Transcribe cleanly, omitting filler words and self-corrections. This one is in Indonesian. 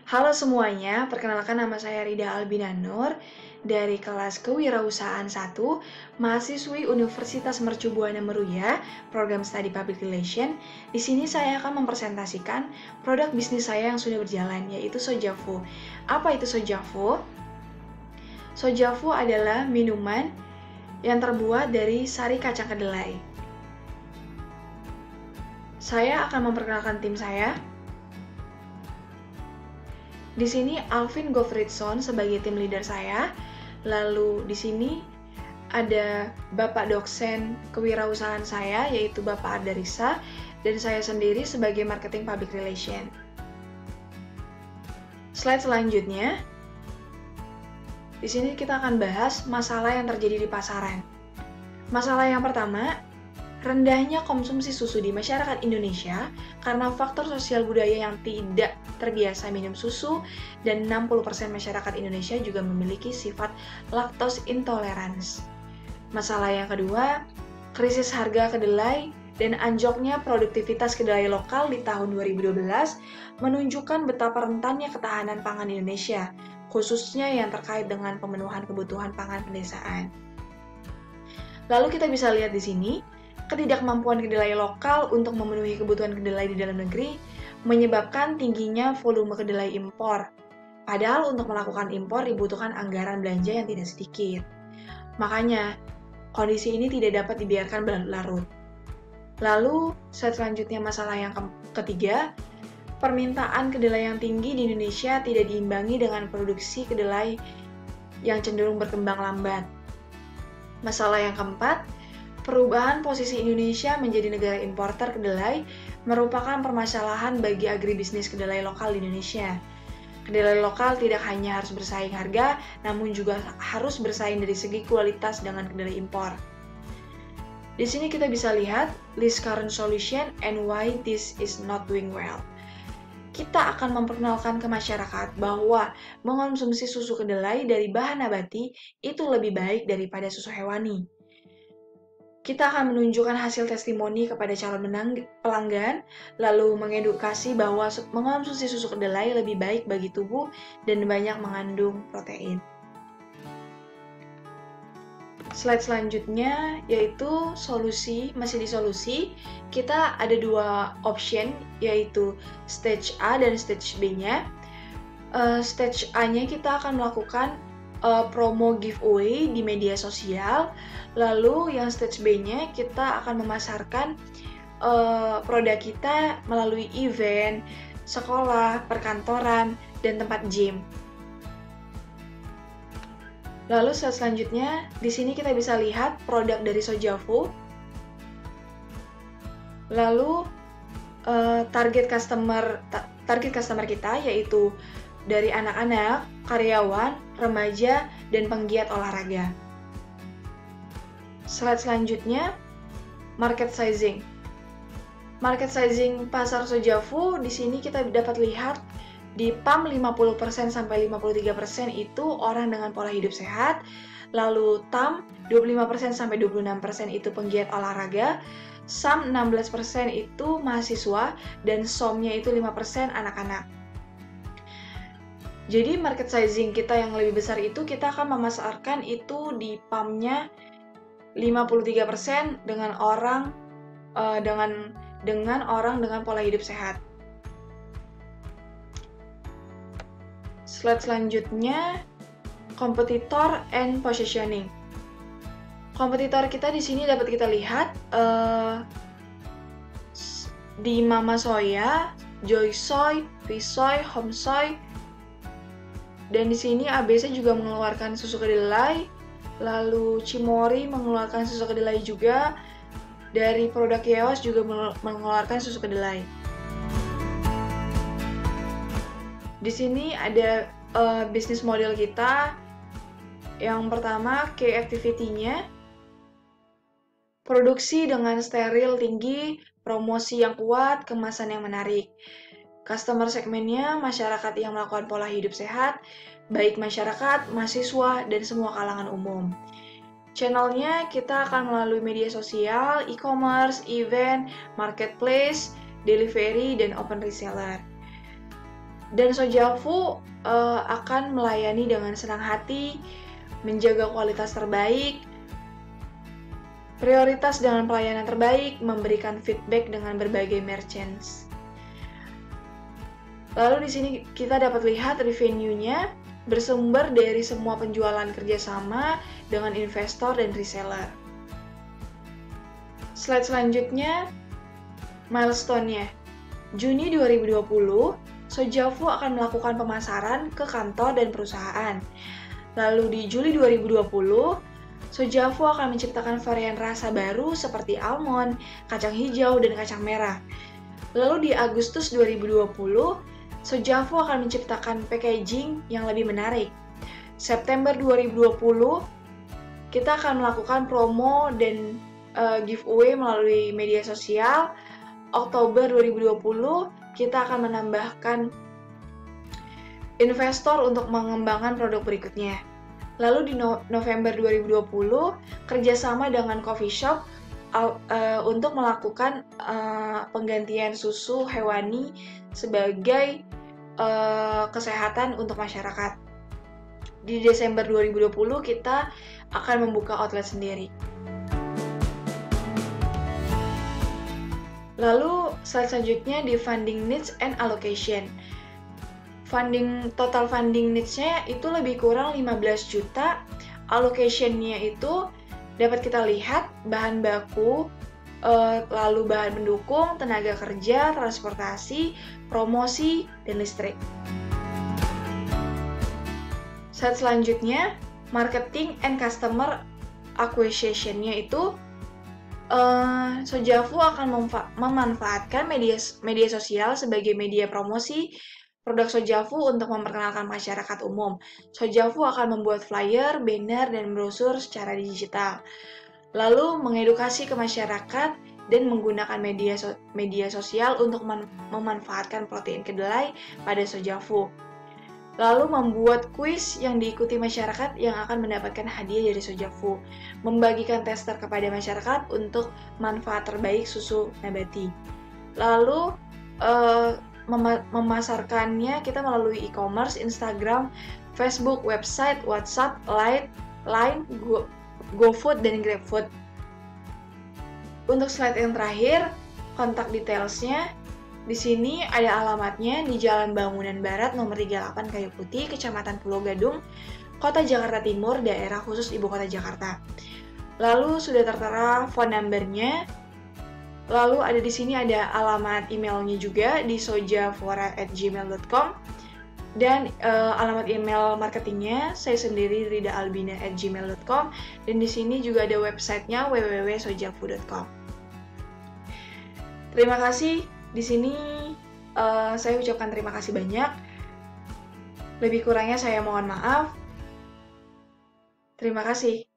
Halo semuanya, perkenalkan nama saya Rida Albina Nur dari kelas Kewirausahaan 1, mahasiswi Universitas Mercu Buana Meruya, program Studi Public Relation. Di sini saya akan mempresentasikan produk bisnis saya yang sudah berjalan, yaitu Sojavu. Apa itu Sojavu? Sojavu adalah minuman yang terbuat dari sari kacang kedelai. Saya akan memperkenalkan tim saya. Di sini Alvin Goffredson sebagai tim leader saya. Lalu di sini ada Bapak dosen kewirausahaan saya yaitu Bapak Ardarisa dan saya sendiri sebagai marketing public relation. Slide selanjutnya. Di sini kita akan bahas masalah yang terjadi di pasaran. Masalah yang pertama, rendahnya konsumsi susu di masyarakat Indonesia karena faktor sosial budaya yang tidak terbiasa minum susu dan 60% masyarakat Indonesia juga memiliki sifat lactose intolerance. Masalah yang kedua, krisis harga kedelai dan anjloknya produktivitas kedelai lokal di tahun 2012 menunjukkan betapa rentannya ketahanan pangan Indonesia, khususnya yang terkait dengan pemenuhan kebutuhan pangan pedesaan. Lalu kita bisa lihat di sini, ketidakmampuan kedelai lokal untuk memenuhi kebutuhan kedelai di dalam negeri menyebabkan tingginya volume kedelai impor. Padahal untuk melakukan impor dibutuhkan anggaran belanja yang tidak sedikit. Makanya, kondisi ini tidak dapat dibiarkan berlarut. Lalu, selanjutnya masalah yang ketiga, permintaan kedelai yang tinggi di Indonesia tidak diimbangi dengan produksi kedelai yang cenderung berkembang lambat. Masalah yang keempat, perubahan posisi Indonesia menjadi negara importer kedelai merupakan permasalahan bagi agribisnis kedelai lokal di Indonesia. Kedelai lokal tidak hanya harus bersaing harga, namun juga harus bersaing dari segi kualitas dengan kedelai impor. Di sini kita bisa lihat list current solution and why this is not doing well. Kita akan memperkenalkan ke masyarakat bahwa mengonsumsi susu kedelai dari bahan nabati itu lebih baik daripada susu hewani. Kita akan menunjukkan hasil testimoni kepada calon pelanggan, lalu mengedukasi bahwa mengonsumsi susu kedelai lebih baik bagi tubuh dan banyak mengandung protein. Slide selanjutnya yaitu solusi, masih di solusi. Kita ada dua option yaitu stage A dan stage B-nya. Stage A-nya kita akan melakukan promo giveaway di media sosial. Lalu yang stage B-nya kita akan memasarkan produk kita melalui event, sekolah, perkantoran, dan tempat gym. Lalu selanjutnya, di sini kita bisa lihat produk dari Sojavu. Lalu target customer kita yaitu dari anak-anak, karyawan, remaja, dan penggiat olahraga. Slide selanjutnya, market sizing. Market sizing pasar Sojavu di sini kita dapat lihat di PAM 50% sampai 53% itu orang dengan pola hidup sehat, lalu TAM 25% sampai 26% itu penggiat olahraga, SAM 16% itu mahasiswa, dan SOM-nya itu 5% anak-anak. Jadi market sizing kita yang lebih besar itu kita akan memasarkan itu di PAM-nya 53% dengan orang dengan pola hidup sehat. Slide selanjutnya, kompetitor and positioning. Kompetitor kita di sini dapat kita lihat di Mama Soya, Joy Soy, Visoy, Home Soy, dan di sini ABC juga mengeluarkan susu kedelai, lalu Cimori mengeluarkan susu kedelai juga, dari produk Yeos juga mengeluarkan susu kedelai. Di sini ada bisnis model kita. Yang pertama, key activity-nya produksi dengan steril tinggi, promosi yang kuat, kemasan yang menarik. Customer segmennya masyarakat yang melakukan pola hidup sehat, baik masyarakat, mahasiswa, dan semua kalangan umum. Channelnya kita akan melalui media sosial, e-commerce, event, marketplace, delivery, dan open reseller. Dan Sojavu akan melayani dengan senang hati, menjaga kualitas terbaik, prioritas dengan pelayanan terbaik, memberikan feedback dengan berbagai merchants. Lalu di sini kita dapat lihat revenue-nya bersumber dari semua penjualan kerjasama dengan investor dan reseller. Slide selanjutnya, milestone-nya. Juni 2020, Sojavu akan melakukan pemasaran ke kantor dan perusahaan. Lalu di Juli 2020, Sojavu akan menciptakan varian rasa baru seperti almond, kacang hijau, dan kacang merah. Lalu di Agustus 2020, Sojavu akan menciptakan packaging yang lebih menarik. September 2020, kita akan melakukan promo dan giveaway melalui media sosial. Oktober 2020, kita akan menambahkan investor untuk mengembangkan produk berikutnya. Lalu di November 2020, kerjasama dengan coffee shop untuk melakukan penggantian susu hewani sebagai kesehatan untuk masyarakat. Di Desember 2020, kita akan membuka outlet sendiri. Lalu slide selanjutnya di funding needs and allocation. Total funding needs-nya itu lebih kurang 15 juta. Allocation-nya itu dapat kita lihat bahan baku, lalu bahan pendukung, tenaga kerja, transportasi, promosi, dan listrik. Slide selanjutnya, marketing and customer acquisition-nya itu Sojavu akan memanfaatkan media sosial sebagai media promosi produk Sojavu untuk memperkenalkan masyarakat umum. Sojavu akan membuat flyer, banner, dan brosur secara digital. Lalu mengedukasi ke masyarakat dan menggunakan media sosial untuk memanfaatkan protein kedelai pada Sojavu. Lalu membuat kuis yang diikuti masyarakat yang akan mendapatkan hadiah dari Sojavu. Membagikan tester kepada masyarakat untuk manfaat terbaik susu nabati. Lalu memasarkannya kita melalui e-commerce, Instagram, Facebook, website, WhatsApp, Line, GoFood, dan GrabFood. Untuk slide yang terakhir, kontak details-nya. Di sini ada alamatnya di Jalan Bangunan Barat nomor 38 Kayu Putih, Kecamatan Pulau Gadung, Kota Jakarta Timur, daerah khusus Ibu Kota Jakarta. Lalu sudah tertera phone number-nya. Lalu ada di sini ada alamat emailnya juga di sojavora@gmail.com dan alamat email marketingnya saya sendiri ridaalbina@gmail.com dan di sini juga ada websitenya www.sojavu.com. Terima kasih. Di sini saya ucapkan terima kasih banyak. Lebih kurangnya saya mohon maaf. Terima kasih.